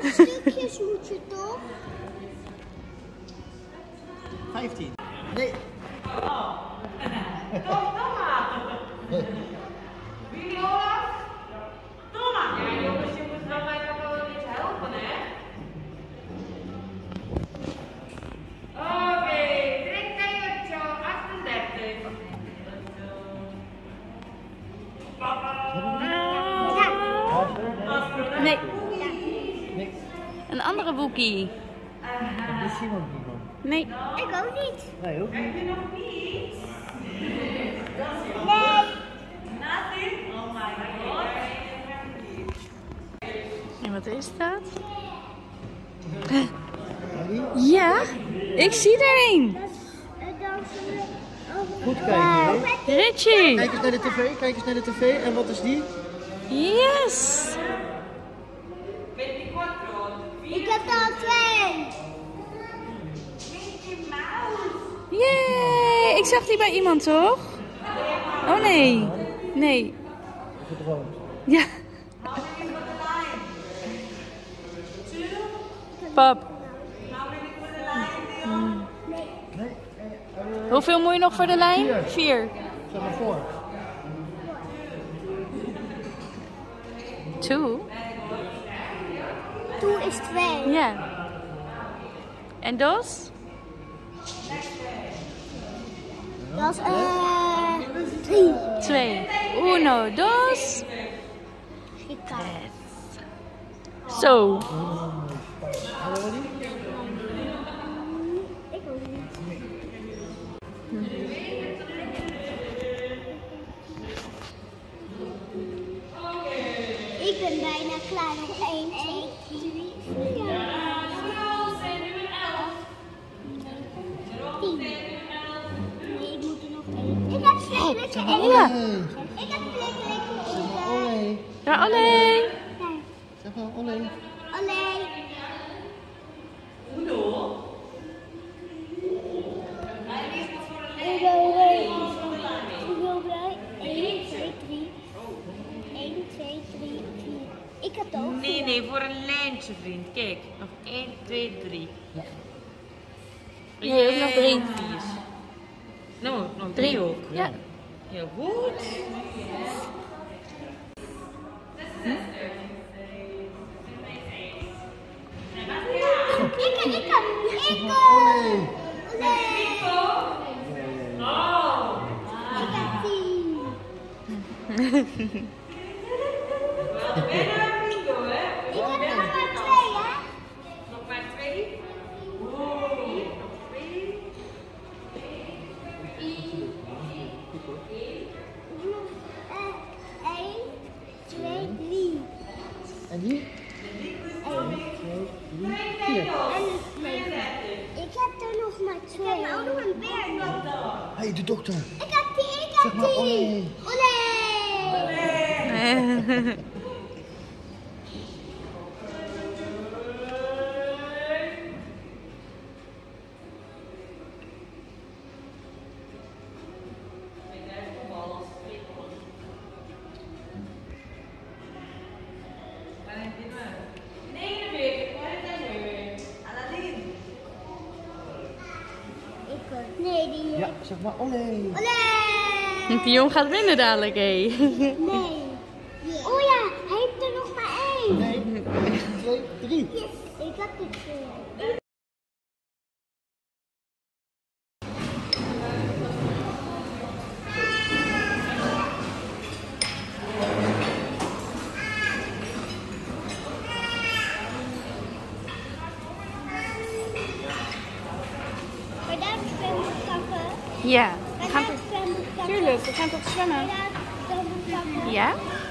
stukjes moet je toch? 15. Nee. Wie Olaf? Thomas! Ja jongens, je moet wel mij nog wel iets helpen, hè? Oké, drink tegen 38. Nee, Nee. een andere boekie. Dat is Simon niet, man. Nee. Ik ook niet. Nee, ook niet. Heb je nog niet? Nee. Nothing? Oh my god. En wat is dat? Annie? Ja, ik zie er een. Goed kijken, hè? Richie. Kijk eens naar de tv, kijk eens naar de tv. En wat is die? Yes. Ik heb er al 2. Yay. Ik zag die bij iemand, toch? Oh nee. Nee. Gedroomd. Ja. Pap. Nee. Hoeveel moet je nog voor de lijn? 4. Zeg maar voor. 2? 2 is 2. Ja. En dos? Dat is 3. 2. Uno, dos. Ik kan. Zo. Hadden we die? Ik ook niet. Ik ben bijna klaar. Nog 1, 2, 3, 4. 10. Nee, ik moet er nog 1. Ik heb flikkerlijke 1. Ja. Ik heb flikkerlijke Zeg maar 1. olé. Ja, alleen. Zeg maar olé. Alleen. Ik heb het ook. Nee, voor een lijntje, vriend. Kijk, nog 1, 2, 3. Nee, ook nog 3. 4. Nou, nog 3 ook. Ja. Heel goed. Ik Zeg maar olé. Ik heb 10. Ik heb er nog maar 2, hè? Nog maar 2. Eén, 2, 3. En die? 1, 2, 3, 4. Ik heb er nog maar 2. Ik heb ook nog een beer. Hé, de dokter. Ik heb 10, ik Zeg heb maar 10. olé. Olé. Nee, die. Ja, zeg maar olé. Olé. Die jong gaat winnen dadelijk, hé. Nee. Oh ja, hij heeft er nog maar 1. Nee, 2, 3. Yes, ik heb het. Maar daar zwemmen kappen. Ja. Maar We gaan daar zwemmen kappen. Tuurlijk, we gaan toch zwemmen? Maar daar zwemmen kappen. Ja?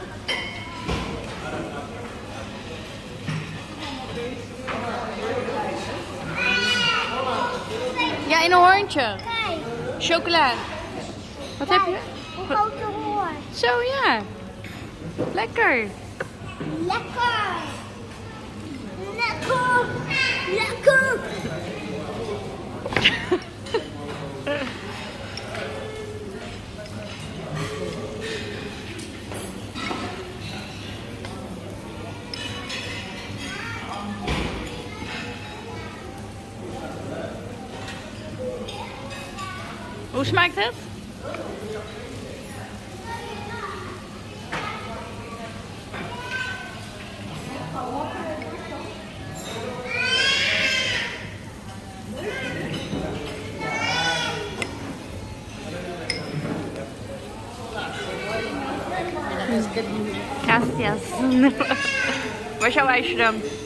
Ja, in een hoorntje. Kijk, Chocola. Wat heb je? hoe groot de hoor. Zo, ja. Lekker. Lekker. Lekker. Lekker. Hoe smaakt het? Gracias. Waar is jouw ijsje dan?